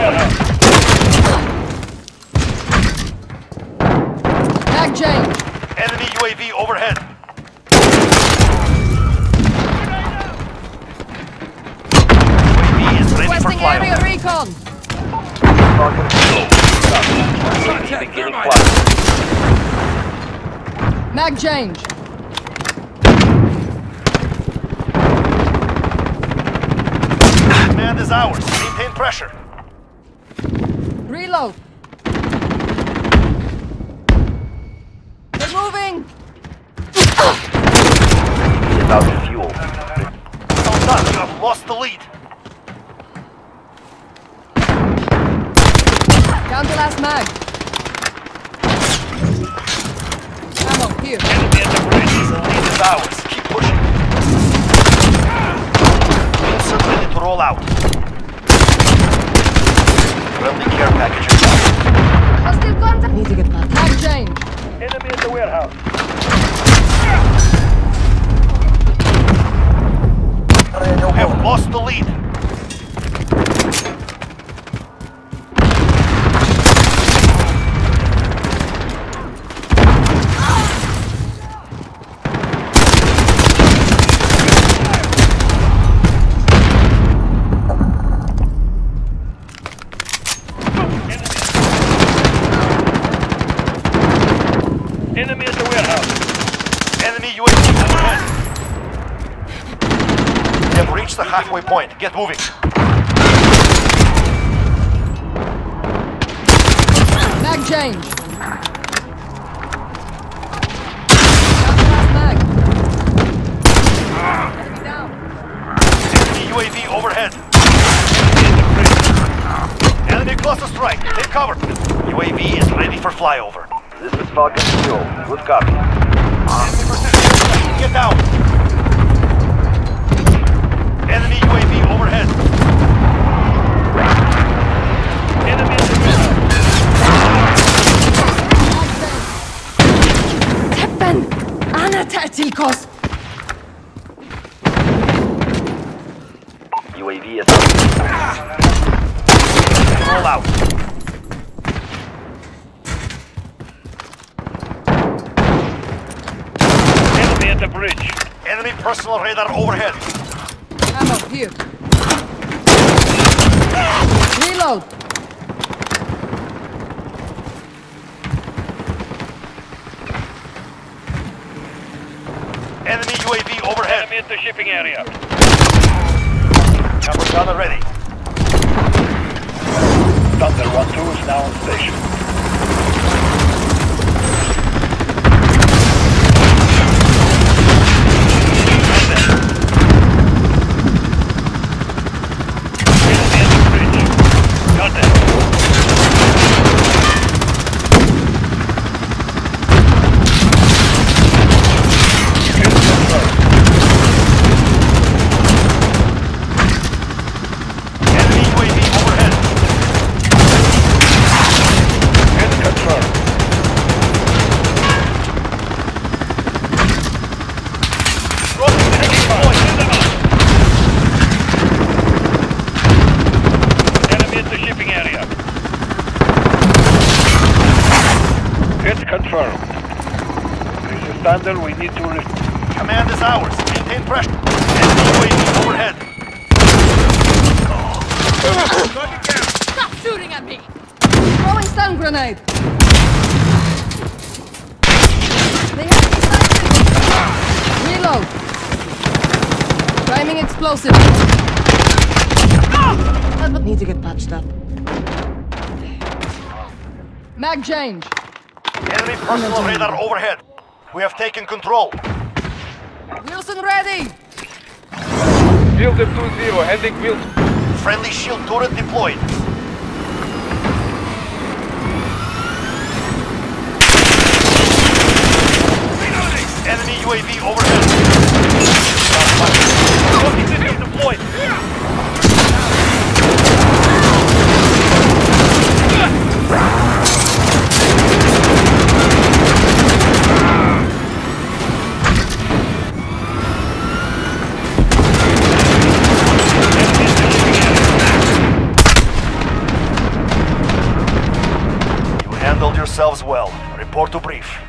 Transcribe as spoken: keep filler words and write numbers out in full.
Mag change. Enemy U A V overhead. U A V is ready for Requesting area flyover. recon. Beginning flyover. Mag change. Command is ours. Maintain pressure. Reload. They're moving. Without fuel. Well done. You have lost the lead. Down to last mag. Ammo here. Enemy at the bridge. The lead is ours. Keep pushing. Wheelson ready to roll out. Friendly care package yourself. Hostile contact. Need to get back. Mag change. Enemy at the warehouse. You have lost the lead. Enemy at the warehouse. Enemy U A V overhead. We have reached the halfway point. Get moving. Mag change. Down to last mag. Enemy down. Enemy U A V overhead. Enemy cluster strike. Take cover. U A V is ready for flyover. This is Falcon Fuel. Good copy. Get down. Enemy U A V overhead. Enemy in the middle. Teppen! Anna ta'tilkos! U A V is roll out. Enemy at the bridge. Enemy personal radar overhead. Ammo here. Reload! Enemy U A V overhead. Enemy at the shipping area. Chopper gunner ready. Thunder one two is now on station. Thunder, we need to... Command is ours. Maintain pressure. Enemy U A V overhead. Stop shooting at me! Throwing stun grenade! They have me sighted! Reload! Priming explosive. Ah! Need to get patched up. Mag change. Enemy personal radar overhead. We have taken control. Wheelson ready! Field two zero, heading Wheelson. Friendly shield turret deployed. Enemy U A V overhead. Deployed. yourselves well. Report to brief.